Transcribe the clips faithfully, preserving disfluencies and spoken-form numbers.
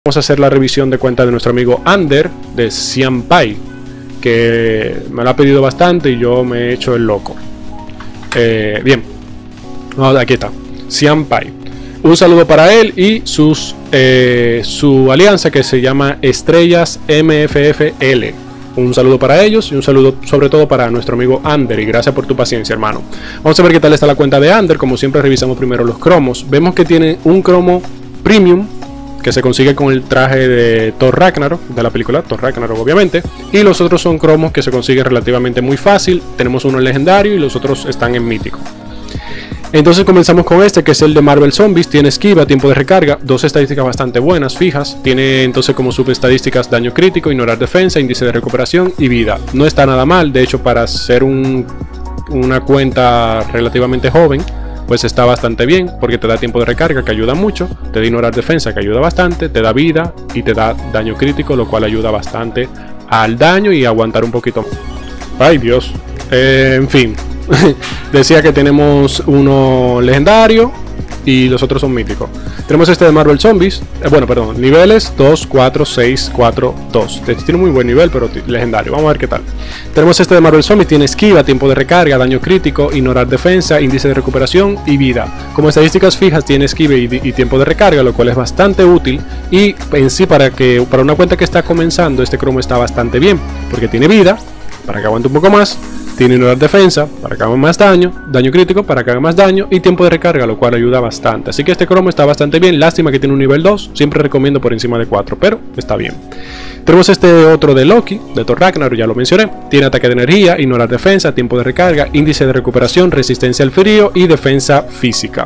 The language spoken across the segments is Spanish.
Vamos a hacer la revisión de cuenta de nuestro amigo Ander de Xianpai, que me lo ha pedido bastante y yo me he hecho el loco. Eh, bien, no, aquí está, Xianpai. Un saludo para él y sus, eh, su alianza que se llama Estrellas M F F L. Un saludo para ellos y un saludo sobre todo para nuestro amigo Ander, y gracias por tu paciencia, hermano. Vamos a ver qué tal está la cuenta de Ander. Como siempre revisamos primero los cromos. Vemos que tiene un cromo premium que se consigue con el traje de Thor Ragnarok, de la película Thor Ragnarok obviamente, y los otros son cromos que se consiguen relativamente muy fácil. Tenemos uno en legendario y los otros están en mítico. Entonces comenzamos con este, que es el de Marvel Zombies. Tiene esquiva, tiempo de recarga, dos estadísticas bastante buenas, fijas. Tiene entonces como subestadísticas daño crítico, ignorar defensa, índice de recuperación y vida. No está nada mal, de hecho para ser un, una cuenta relativamente joven, pues está bastante bien, porque te da tiempo de recarga, que ayuda mucho, te da ignorar defensa, que ayuda bastante, te da vida y te da daño crítico, lo cual ayuda bastante al daño y a aguantar un poquito. Ay Dios, eh, en fin. Decía que tenemos uno legendario y los otros son míticos. Tenemos este de Marvel Zombies, eh, bueno, perdón, niveles dos, cuatro, seis, cuatro, dos. Tiene muy buen nivel, pero legendario. Vamos a ver qué tal. Tenemos este de Marvel Zombies, tiene esquiva, tiempo de recarga, daño crítico, ignorar defensa, índice de recuperación y vida. Como estadísticas fijas tiene esquiva y, y tiempo de recarga, lo cual es bastante útil. Y en sí, para, que, para una cuenta que está comenzando, este cromo está bastante bien, porque tiene vida, para que aguante un poco más. Tiene ignorar defensa para que haga más daño, daño crítico para que haga más daño y tiempo de recarga, lo cual ayuda bastante. Así que este cromo está bastante bien. Lástima que tiene un nivel dos, siempre recomiendo por encima de cuatro, pero está bien. Tenemos este otro de Loki, de Thor Ragnarok, ya lo mencioné. Tiene ataque de energía, ignorar defensa, tiempo de recarga, índice de recuperación, resistencia al frío y defensa física.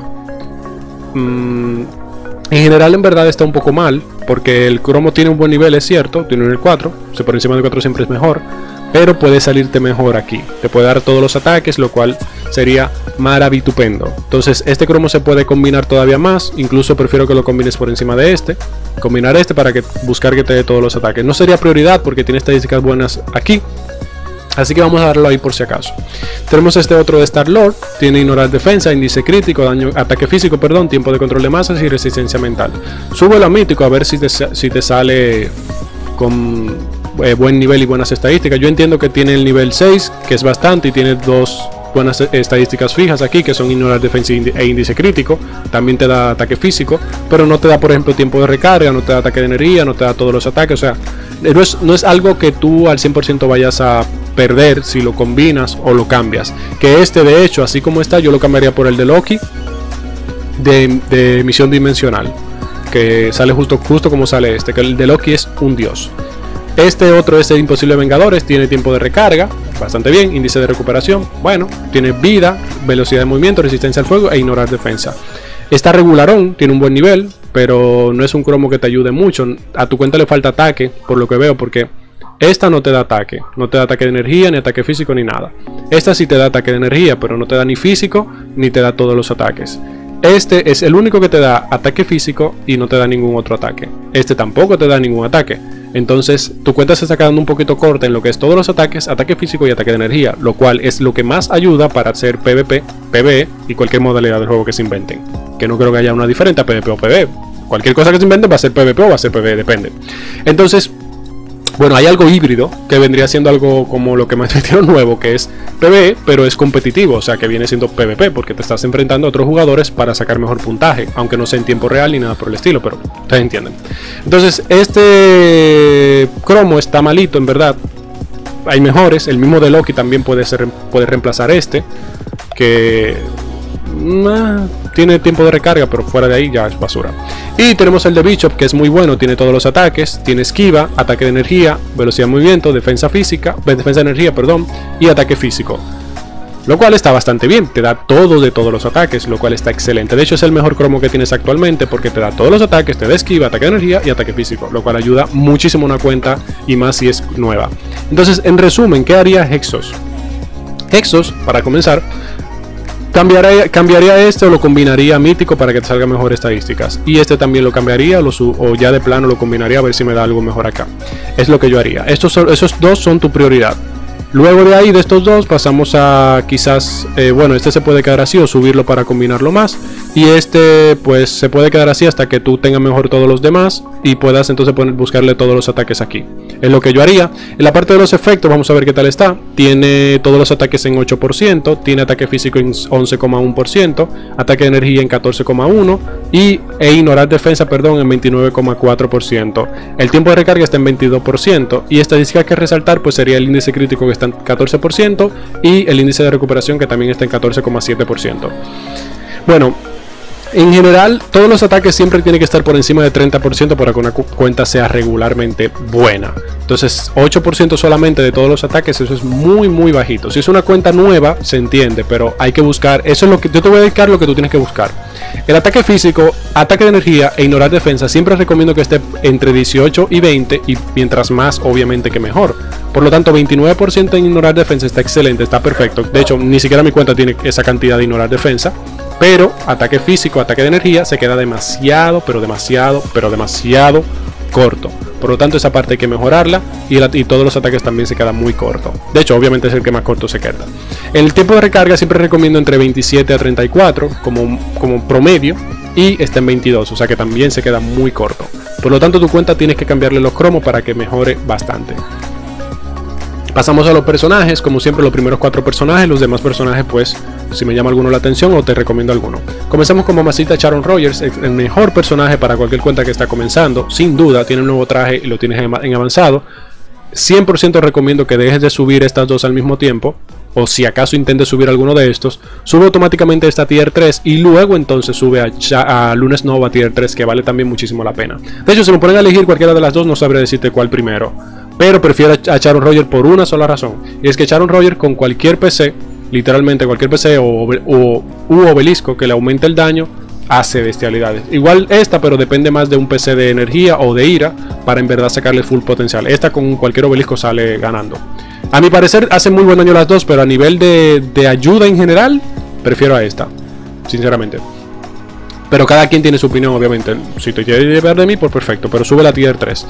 Mm, en general en verdad está un poco mal, porque el cromo tiene un buen nivel, es cierto, tiene un nivel cuatro, o sea, por encima de cuatro siempre es mejor. Pero puede salirte mejor aquí, te puede dar todos los ataques, lo cual sería maravitupendo. Entonces este cromo se puede combinar todavía más, incluso prefiero que lo combines por encima de este. Combinar este para que buscar que te dé todos los ataques. No sería prioridad porque tiene estadísticas buenas aquí, así que vamos a darlo ahí por si acaso. Tenemos este otro de Star Lord, tiene ignorar defensa, índice crítico, daño, ataque físico, perdón, tiempo de control de masas y resistencia mental. Súbelo a mítico a ver si te, si te sale con Eh, buen nivel y buenas estadísticas. Yo entiendo que tiene el nivel seis, que es bastante, y tiene dos buenas estadísticas fijas aquí, que son ignorar defensa e índice crítico. También te da ataque físico, pero no te da, por ejemplo, tiempo de recarga, no te da ataque de energía, no te da todos los ataques. O sea, no es, no es algo que tú al cien por ciento vayas a perder si lo combinas o lo cambias. Que este, de hecho, así como está, yo lo cambiaría por el de Loki de, de misión dimensional, que sale justo, justo como sale este, que el de Loki es un dios. Este otro es el Imposible Vengadores, tiene tiempo de recarga, bastante bien, índice de recuperación, bueno, tiene vida, velocidad de movimiento, resistencia al fuego e ignorar defensa. Está regularón, tiene un buen nivel, pero no es un cromo que te ayude mucho. A tu cuenta le falta ataque, por lo que veo, porque esta no te da ataque, no te da ataque de energía, ni ataque físico, ni nada. Esta sí te da ataque de energía, pero no te da ni físico, ni te da todos los ataques. Este es el único que te da ataque físico y no te da ningún otro ataque. Este tampoco te da ningún ataque. Entonces tu cuenta se está quedando un poquito corta en lo que es todos los ataques, ataque físico y ataque de energía, lo cual es lo que más ayuda para hacer PvP, PvE y cualquier modalidad de juego que se inventen. Que no creo que haya una diferente a PvP o PvE. Cualquier cosa que se inventen va a ser PvP o va a ser PvE, depende. Entonces, bueno, hay algo híbrido que vendría siendo algo como lo que me metieron nuevo, que es PvE, pero es competitivo, o sea que viene siendo PvP, porque te estás enfrentando a otros jugadores para sacar mejor puntaje, aunque no sea en tiempo real ni nada por el estilo, pero ustedes entienden. Entonces, este cromo está malito, en verdad. Hay mejores, el mismo de Loki también puede ser, puede reemplazar este, que nah, tiene tiempo de recarga, pero fuera de ahí ya es basura. Y tenemos el de Bishop, que es muy bueno, tiene todos los ataques, tiene esquiva, ataque de energía, velocidad de movimiento, defensa física, defensa de energía, perdón, y ataque físico. Lo cual está bastante bien, te da todo de todos los ataques, lo cual está excelente. De hecho es el mejor cromo que tienes actualmente, porque te da todos los ataques, te da esquiva, ataque de energía y ataque físico, lo cual ayuda muchísimo a una cuenta, y más si es nueva. Entonces, en resumen, ¿qué haría Hexos? Hexos, para comenzar, Cambiaría, cambiaría este o lo combinaría mítico para que te salgan mejores estadísticas. Y este también lo cambiaría lo o ya de plano lo combinaría a ver si me da algo mejor acá. Es lo que yo haría. Estos son, esos dos son tu prioridad. Luego de ahí, de estos dos, pasamos a quizás, eh, bueno, este se puede quedar así o subirlo para combinarlo más. Y este pues se puede quedar así hasta que tú tengas mejor todos los demás y puedas entonces poner, buscarle todos los ataques aquí. Es lo que yo haría. En la parte de los efectos vamos a ver qué tal está. Tiene todos los ataques en ocho por ciento, tiene ataque físico en once coma uno por ciento, ataque de energía en catorce coma uno por ciento y e ignorar defensa, perdón, en veintinueve coma cuatro por ciento. El tiempo de recarga está en veintidós por ciento y estadística que resaltar pues sería el índice crítico que está en catorce por ciento y el índice de recuperación que también está en catorce coma siete por ciento. Bueno, en general, todos los ataques siempre tienen que estar por encima de treinta por ciento para que una cu cuenta sea regularmente buena. Entonces, ocho por ciento solamente de todos los ataques, eso es muy, muy bajito. Si es una cuenta nueva, se entiende, pero hay que buscar, eso es lo que yo te voy a dedicar, lo que tú tienes que buscar. El ataque físico, ataque de energía e ignorar defensa, siempre recomiendo que esté entre dieciocho y veinte, y mientras más, obviamente que mejor. Por lo tanto, veintinueve por ciento en ignorar defensa está excelente, está perfecto. De hecho, ni siquiera mi cuenta tiene esa cantidad de ignorar defensa. Pero ataque físico, ataque de energía se queda demasiado, pero demasiado, pero demasiado corto. Por lo tanto, esa parte hay que mejorarla y, la, y todos los ataques también se quedan muy cortos. De hecho, obviamente es el que más corto se queda. El tiempo de recarga siempre recomiendo entre veintisiete a treinta y cuatro como, como promedio y está en veintidós, o sea que también se queda muy corto. Por lo tanto, tu cuenta tienes que cambiarle los cromos para que mejore bastante. Pasamos a los personajes, como siempre los primeros cuatro personajes, los demás personajes pues si me llama alguno la atención o te recomiendo alguno. Comencemos con mamacita Sharon Rogers, el mejor personaje para cualquier cuenta que está comenzando, sin duda, tiene un nuevo traje y lo tienes en avanzado. cien por ciento recomiendo que dejes de subir estas dos al mismo tiempo, o si acaso intentes subir alguno de estos, sube automáticamente esta tier tres y luego entonces sube a, a Luna Snow a tier tres, que vale también muchísimo la pena. De hecho, si me ponen a elegir cualquiera de las dos, no sabré decirte cuál primero. Pero prefiero a Sharon Rogers por una sola razón. Y es que Sharon Rogers con cualquier P C, literalmente cualquier P C o, o u obelisco que le aumente el daño, hace bestialidades. Igual esta, pero depende más de un P C de energía o de ira para en verdad sacarle full potencial. Esta con cualquier obelisco sale ganando. A mi parecer hacen muy buen daño las dos, pero a nivel de, de ayuda en general, prefiero a esta, sinceramente. Pero cada quien tiene su opinión, obviamente. Si te quieres llevar de mí, pues perfecto, pero sube la tier tres.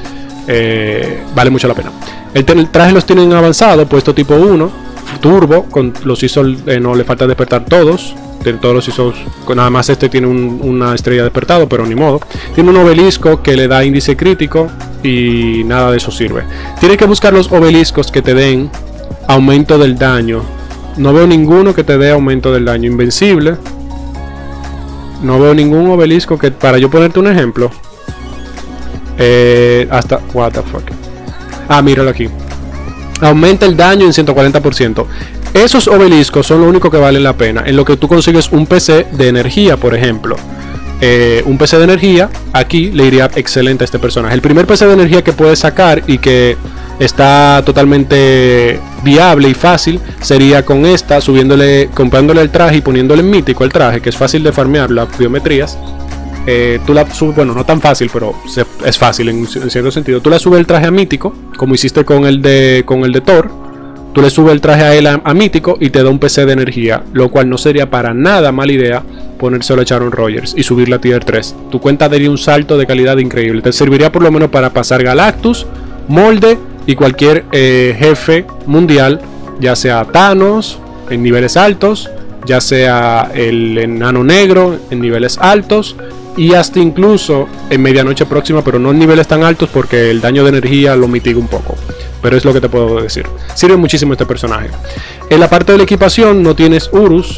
Eh, vale mucho la pena. El, el traje los tienen avanzado, puesto tipo uno, turbo, con los I S O eh, no le falta despertar todos. De todos los I S Os, nada más este tiene un, una estrella despertado, pero ni modo. Tiene un obelisco que le da índice crítico y nada de eso sirve. Tienes que buscar los obeliscos que te den aumento del daño. No veo ninguno que te dé aumento del daño. Invencible. No veo ningún obelisco que, para yo ponerte un ejemplo, eh, hasta, what the fuck. Ah, míralo aquí. Aumenta el daño en ciento cuarenta por ciento. Esos obeliscos son lo único que valen la pena en lo que tú consigues un P C de energía, por ejemplo. Eh, un P C de energía, aquí le iría excelente a este personaje. El primer P C de energía que puedes sacar y que está totalmente viable y fácil sería con esta, subiéndole, comprándole el traje y poniéndole en mítico el traje, que es fácil de farmear las biometrías. Eh, tú la subes, bueno, no tan fácil, pero se, es fácil en, en cierto sentido. Tú le subes el traje a mítico, como hiciste con el de, con el de Thor. Tú le subes el traje a él a, a mítico y te da un P C de energía, lo cual no sería para nada mala idea ponérselo a Sharon Rogers y subirla a tier tres. Tu cuenta daría un salto de calidad increíble. Te serviría por lo menos para pasar Galactus, Molde y cualquier eh, jefe mundial, ya sea Thanos en niveles altos, ya sea el enano negro en niveles altos, y hasta incluso en medianoche próxima, pero no en niveles tan altos porque el daño de energía lo mitiga un poco. Pero es lo que te puedo decir. Sirve muchísimo este personaje. En la parte de la equipación no tienes Urus,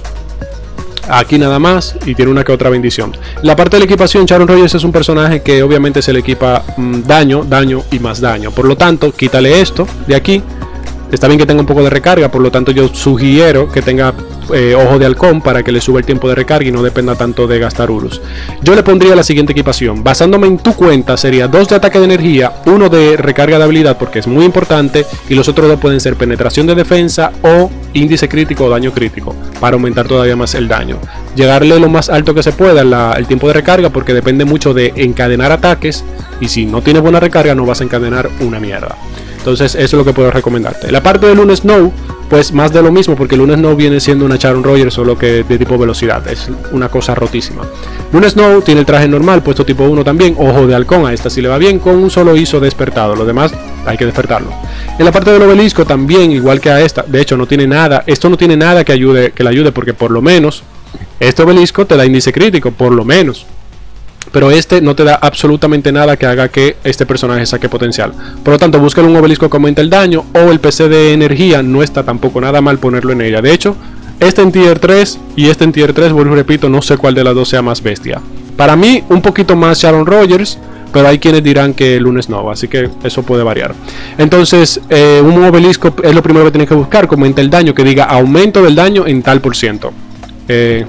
aquí nada más, y tiene una que otra bendición. En la parte de la equipación, Sharon Rogers es un personaje que obviamente se le equipa mmm, daño, daño y más daño. Por lo tanto, quítale esto de aquí. Está bien que tenga un poco de recarga, por lo tanto yo sugiero que tenga eh, ojo de halcón para que le suba el tiempo de recarga y no dependa tanto de gastar Urus. Yo le pondría la siguiente equipación. Basándome en tu cuenta, sería dos de ataque de energía, uno de recarga de habilidad porque es muy importante, y los otros dos pueden ser penetración de defensa o índice crítico o daño crítico, para aumentar todavía más el daño. Llegarle lo más alto que se pueda la, el tiempo de recarga, porque depende mucho de encadenar ataques, y si no tienes buena recarga no vas a encadenar una mierda. Entonces eso es lo que puedo recomendarte. La parte de Luna Snow, pues más de lo mismo, porque Luna Snow viene siendo una Sharon Rogers, solo que de tipo velocidad, es una cosa rotísima. Luna Snow tiene el traje normal, puesto tipo uno también, ojo de halcón, a esta sí le va bien, con un solo I S O despertado, lo demás hay que despertarlo. En la parte del obelisco también, igual que a esta, de hecho no tiene nada, esto no tiene nada que ayude, que le ayude, porque por lo menos Este obelisco te da índice crítico, por lo menos. Pero este no te da absolutamente nada que haga que este personaje saque potencial. Por lo tanto, busca un obelisco que aumente el daño, o el P C de energía, no está tampoco nada mal ponerlo en ella. De hecho, este en tier tres y este en tier tres, vuelvo y repito, no sé cuál de las dos sea más bestia. Para mí, un poquito más Sharon Rogers, pero hay quienes dirán que Lunes no, así que eso puede variar. Entonces, eh, un obelisco es lo primero que tienes que buscar, que aumente el daño, que diga aumento del daño en tal por ciento. Eh,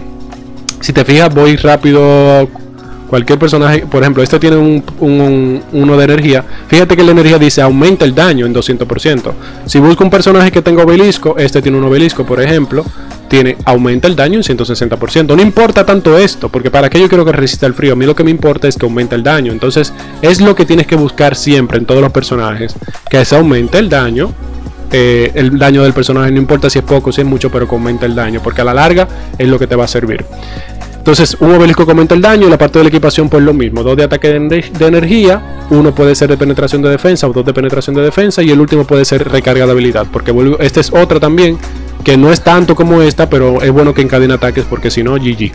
si te fijas, voy rápido. Cualquier personaje, por ejemplo, este tiene un, un, uno de energía. Fíjate que la energía dice aumenta el daño en doscientos por ciento. Si busco un personaje que tenga obelisco, este tiene un obelisco, por ejemplo, tiene aumenta el daño en ciento sesenta por ciento. No importa tanto esto, porque para qué yo quiero que resista el frío. A mí lo que me importa es que aumente el daño. Entonces, es lo que tienes que buscar siempre en todos los personajes, que se aumente el daño. Eh, el daño del personaje, no importa si es poco, si es mucho, pero que aumente el daño, porque a la larga es lo que te va a servir. Entonces, un obelisco que aumenta el daño, y la parte de la equipación pues lo mismo, dos de ataque de, de energía, uno puede ser de penetración de defensa o dos de penetración de defensa, y el último puede ser recarga de habilidad, porque esta es otra también, que no es tanto como esta, pero es bueno que encadene ataques, porque si no, G G.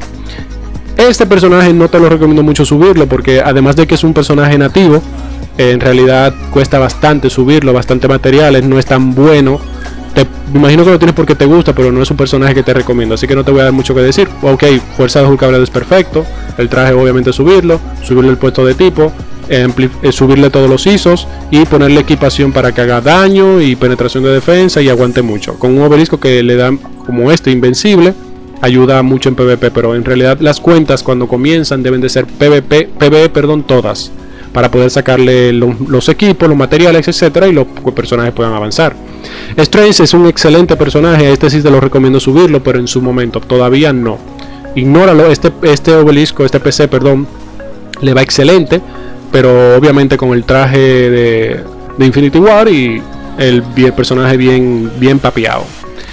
Este personaje no te lo recomiendo mucho subirlo, porque además de que es un personaje nativo, eh, en realidad cuesta bastante subirlo, bastante materiales, no es tan bueno. Te, me imagino que lo tienes porque te gusta, pero no es un personaje que te recomiendo, así que no te voy a dar mucho que decir. Ok, fuerza de Hulk es perfecto, el traje obviamente subirlo, subirle el puesto de tipo, eh, subirle todos los I S Os y ponerle equipación para que haga daño y penetración de defensa y aguante mucho. Con un obelisco que le dan como este, invencible, ayuda mucho en PvP, pero en realidad las cuentas cuando comienzan deben de ser PvP, PvE, perdón, todas, para poder sacarle los, los equipos, los materiales, etcétera, y los personajes puedan avanzar. Strange es un excelente personaje, este sí te lo recomiendo subirlo, pero en su momento todavía no. Ignóralo, este, este obelisco, este P C, perdón, le va excelente, pero obviamente con el traje de, de Infinity War y el, el personaje bien, bien papeado.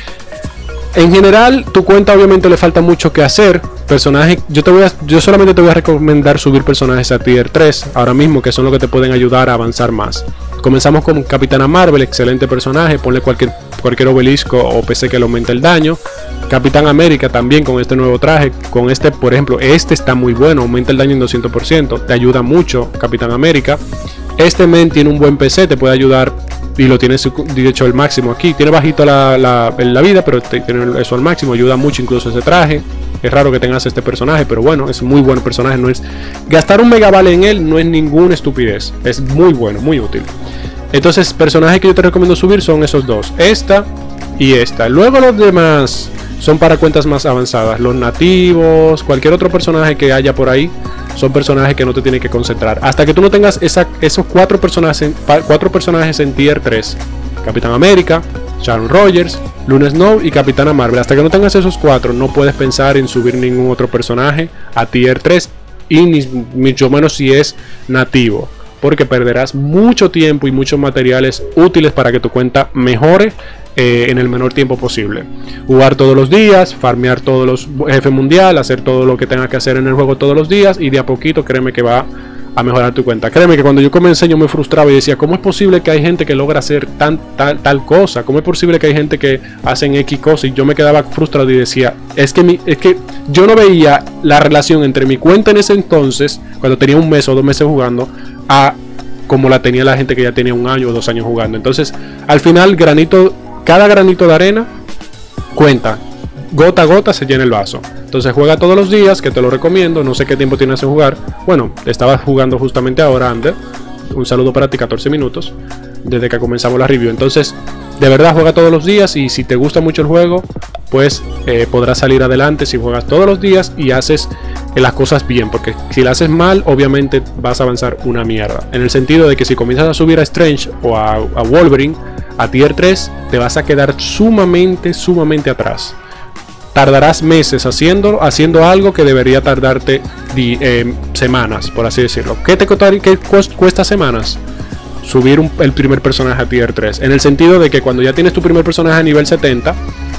En general, tu cuenta obviamente le falta mucho que hacer. Personaje, yo te voy a, yo solamente te voy a recomendar subir personajes a tier tres ahora mismo, que son los que te pueden ayudar a avanzar más. Comenzamos con Capitana Marvel, excelente personaje, ponle cualquier, cualquier obelisco o P C que le aumente el daño. Capitán América también con este nuevo traje, con este, por ejemplo, este está muy bueno, aumenta el daño en doscientos por ciento, te ayuda mucho Capitán América. Este men tiene un buen P C, te puede ayudar y lo tienes de hecho el máximo aquí. Tiene bajito la, la, la vida, pero te, tiene eso al máximo, ayuda mucho incluso ese traje. Es raro que tengas este personaje, pero bueno, es muy buen personaje. No es, gastar un megavale en él no es ninguna estupidez, es muy bueno, muy útil. Entonces, personajes que yo te recomiendo subir son esos dos, esta y esta. Luego los demás son para cuentas más avanzadas, los nativos, cualquier otro personaje que haya por ahí, son personajes que no te tienen que concentrar. Hasta que tú no tengas esa, esos cuatro personajes, en, cuatro personajes en tier tres, Capitán América, Sharon Rogers, Luna Snow y Capitana Marvel. Hasta que no tengas esos cuatro, no puedes pensar en subir ningún otro personaje a tier tres, y ni mucho menos si es nativo, porque perderás mucho tiempo y muchos materiales útiles para que tu cuenta mejore eh, en el menor tiempo posible. Jugar todos los días, farmear todos los jefes mundial, hacer todo lo que tengas que hacer en el juego todos los días, y de a poquito créeme que va a mejorar tu cuenta. Créeme que cuando yo comencé yo me frustraba y decía, ¿cómo es posible que hay gente que logra hacer tan, tal, tal cosa? ¿Cómo es posible que hay gente que hacen X cosas? Y yo me quedaba frustrado y decía, es que, mi, es que yo no veía la relación entre mi cuenta en ese entonces, cuando tenía un mes o dos meses jugando, a como la tenía la gente que ya tenía un año o dos años jugando. Entonces, al final, granito, cada granito de arena cuenta. Gota a gota se llena el vaso. Entonces juega todos los días, que te lo recomiendo. No sé qué tiempo tienes en jugar. Bueno, estaba jugando justamente ahora, Ander. Un saludo para ti, catorce minutos desde que comenzamos la review. Entonces, de verdad juega todos los días, y si te gusta mucho el juego, pues eh, podrás salir adelante si juegas todos los días y haces eh, las cosas bien, porque si las haces mal, obviamente vas a avanzar una mierda. En el sentido de que si comienzas a subir a Strange o a, a Wolverine a tier tres, te vas a quedar sumamente, sumamente atrás. Tardarás meses haciendo, haciendo algo que debería tardarte di, eh, semanas, por así decirlo. ¿Qué te cuesta, qué cuesta semanas? Subir un, el primer personaje a tier tres. En el sentido de que cuando ya tienes tu primer personaje a nivel setenta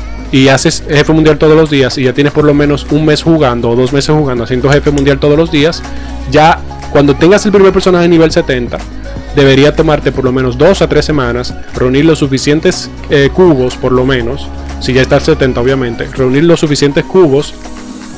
y haces jefe mundial todos los días, y ya tienes por lo menos un mes jugando o dos meses jugando haciendo jefe mundial todos los días, ya cuando tengas el primer personaje a nivel setenta, debería tomarte por lo menos dos a tres semanas reunir los suficientes eh, cubos, por lo menos, si ya está al setenta obviamente, reunir los suficientes cubos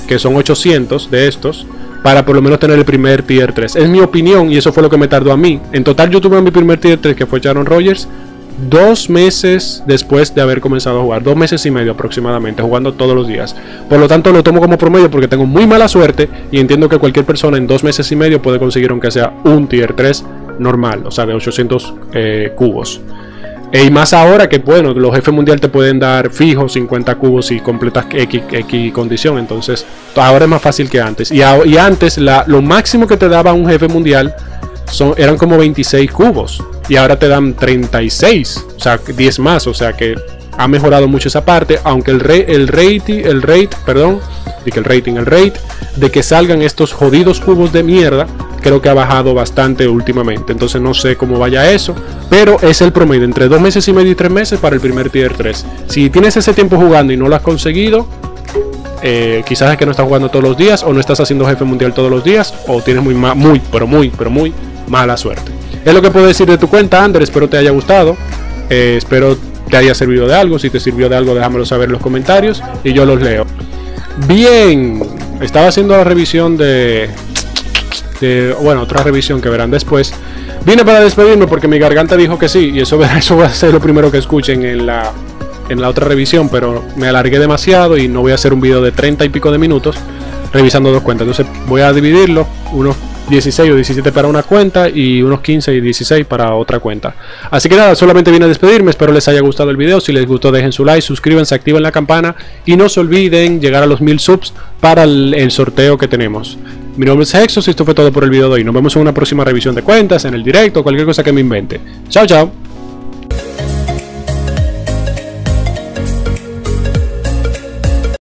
que son ochocientos de estos, para por lo menos tener el primer tier tres. Es mi opinión y eso fue lo que me tardó a mí. En total yo tuve mi primer tier tres, que fue Aaron Rodgers, dos meses después de haber comenzado a jugar. Dos meses y medio aproximadamente, jugando todos los días. Por lo tanto lo tomo como promedio porque tengo muy mala suerte y entiendo que cualquier persona en dos meses y medio puede conseguir aunque sea un tier tres normal, o sea de ochocientos eh, cubos. Y más ahora que, bueno, los jefes mundial te pueden dar fijos cincuenta cubos y completas X, X condición. Entonces, ahora es más fácil que antes. Y, a, y antes, la, lo máximo que te daba un jefe mundial son, eran como veintiséis cubos. Y ahora te dan treinta y seis. O sea, diez más. O sea que ha mejorado mucho esa parte. Aunque el, re, el, rate, el rate, perdón, de que el rating, el rate de que salgan estos jodidos cubos de mierda, creo que ha bajado bastante últimamente. Entonces no sé cómo vaya eso, pero es el promedio entre dos meses y medio y tres meses para el primer tier tres. Si tienes ese tiempo jugando y no lo has conseguido, eh, quizás es que no estás jugando todos los días, o no estás haciendo jefe mundial todos los días, o tienes muy, muy, pero muy, pero muy mala suerte. Es lo que puedo decir de tu cuenta, Ander. Espero te haya gustado, eh, espero te haya servido de algo. Si te sirvió de algo, déjamelo saber en los comentarios y yo los leo. Bien, estaba haciendo la revisión de... De, bueno, otra revisión que verán después. Vine para despedirme porque mi garganta dijo que sí, y eso, eso va a ser lo primero que escuchen en la, en la otra revisión, pero me alargué demasiado y no voy a hacer un video de treinta y pico de minutos revisando dos cuentas. Entonces voy a dividirlo, unos dieciséis o diecisiete para una cuenta y unos quince y dieciséis para otra cuenta. Así que nada, solamente vine a despedirme. Espero les haya gustado el video. Si les gustó, dejen su like, suscríbanse, activen la campana y no se olviden llegar a los mil subs para el, el sorteo que tenemos. Mi nombre es Hexos y esto fue todo por el video de hoy. Nos vemos en una próxima revisión de cuentas, en el directo, cualquier cosa que me invente. Chao, chao.